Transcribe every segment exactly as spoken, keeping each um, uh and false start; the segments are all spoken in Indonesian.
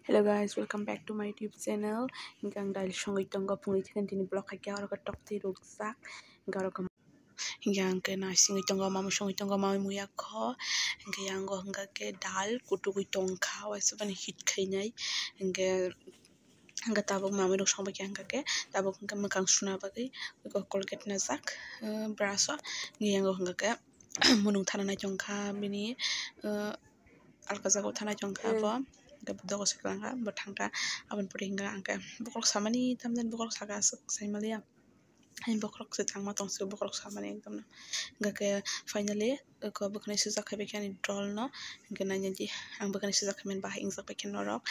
Hello guys, welcome back to my YouTube channel. Hinggang dahil siyang itong gapong itikan din blog kaya orang ketok ti rugsak. Hingga orang hinggang ke nasi itong gama musung itong gama muya ko. Hingga yang go hingga ke dal kutu itong kau seban hit kainyai. Hingga hingga tabuk mami dok song bagi hingga ke tabuk hingga mekang suna bagi ko colgate nazak braso. Hingga yang go hingga ke munung tanah jongka bini alkazago tanah jongka bo. Gak betul sekarang kan bertangga awan pering angka bukrok sama nih tamdan bukrok saga saya malia ini bukrok setang matong sih bukrok sama nih tamna gak kayak finally ke bukan susah kayak bikin drol no gak nanya ji ang bukan susah kayak bah ingsak bikin norok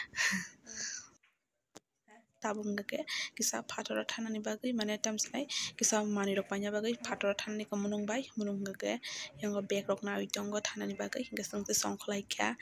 tabung gak kayak kisah pator tanah nih bagi mana tam say kisah mani rokanya bagi pator tanah nih kemunung bay munung gak kayak yang gak back na itu gak tanah nih bagi gak sengti song like ya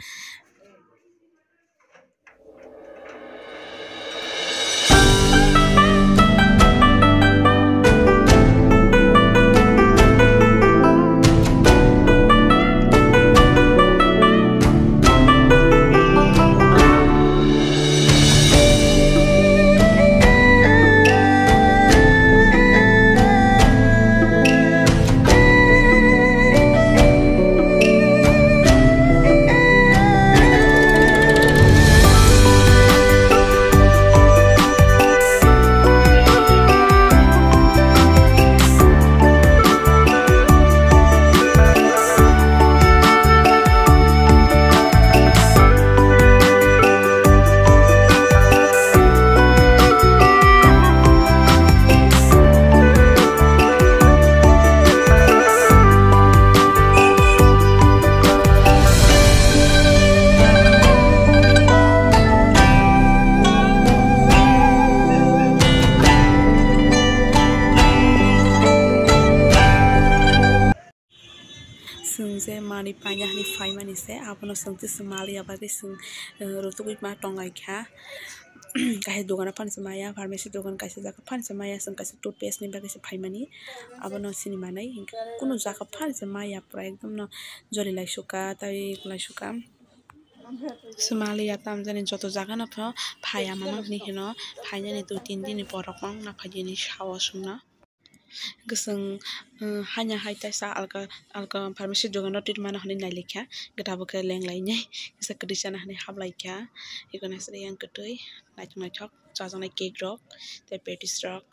sengse mani panya ni fai mani se apono sengti semali abadi seng rotu wit ma tong like ha kahe dogan pan semaya pharmacy dogan kaise jaka pan semaya seng kaise toothpaste ni bagi se fai mani abono sini manai kuno jaka pan semaya pra ekdom no joli lai suka tai lai suka semali ya tam jani joto jaga na pho phaya mamang ni hino phaya ni tu tin din porok mang na phaji ni shawa sungna geseng hanya hai taisa alka alka pharmacy dogan tit mana hani nailekha gata buka leng lainai gesa kedisana hani hablai kya ikona sre yang ketui naitung naitok chajang nai cake rock te patties rock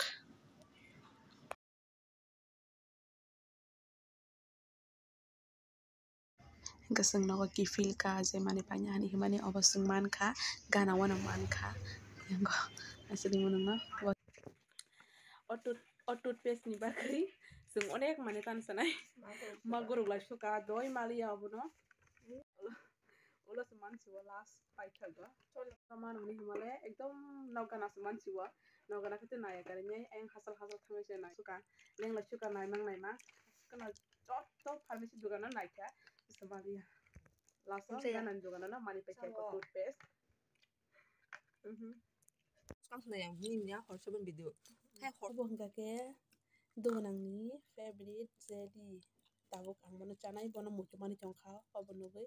geseng nawa ki feel ka je mani panya hani himani obasung man kha gana wana man kha yang go asli mununa o toothpaste ni bakai sung onek mani tan sanai maguruk lai suka doi mali abono ulo seman siwa last fight thaga saman ni himale ekdom nogana seman siwa nogana kete naya karenya eng hasal hasal thamai se nai suka leng lai suka nai mang nai ma kana tot tot pharmacy dogana naikha semali last gana dogana na mani pakai ko toothpaste mhm samsung yang nimnya horseban video hai horbo ngake donangni favorite jelly tabuk angmono chanai bono mutu mani chongkha abono bai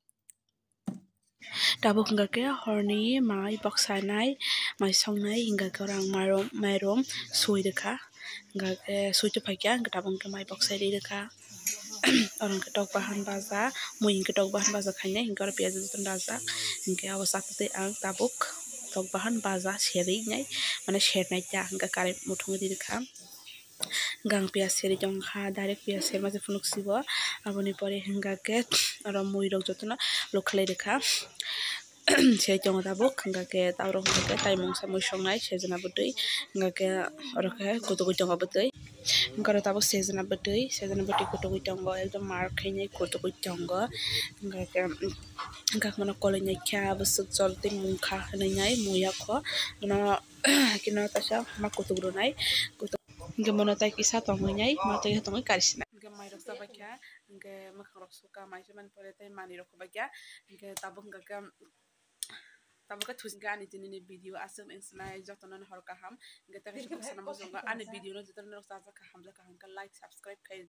tabuk ngake horni mai boksanai mai songnai ngake orang marom mairom soi rekha ngake soi to phakya tabuk mai boksai rekha orang ketok bahan baza mui ketok bahan baza khaine hingkar piaz jutun raja hingke awasate ang tabuk tok bahan baza seri nyai mane sernai ta hingka kare muthung di rekha gang piaz seri jongkha direct piaz ser maje funuk sibo aboni pore hingka ke aro mui rok jotuna lokhlai rekha sei jong tabuk hingka ke taurok hingka ke taimong samui songnai sejana butui hingka ke aro ke kutu jong butui Garo tabo sejana butui sejana butui kutu tongo ekdom mar khainai kutu tongo hingka ke hingka mono kolai nai kha busuk jolti mungkha hanai nai muya kho mono kino tasa ma kutu nai kutu hingka mono tai kisa tongai nai ma tai tongai karisina hingka mai rok sabai kha hingka makhang rok suka mai se man pore tai mani rok bai kha hingka tabo hingka ke tabo ka thus gani tinini video asem insnai jotonan hor kaham hingka ta kaisa sana bozonga ani video no jotonan rok saja kaham ja kaham ka like subscribe khai